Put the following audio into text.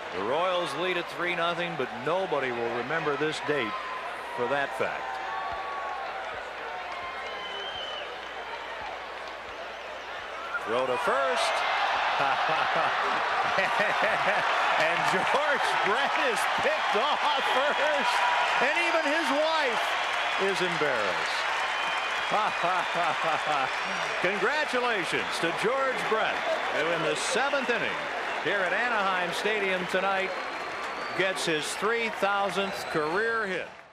The Royals lead at 3-0, but nobody will remember this date for that fact. Throw to first. And George Brett is picked off first, and even his wife is embarrassed. Congratulations to George Brett, who in the 7th inning here at Anaheim Stadium tonight gets his 3,000th career hit.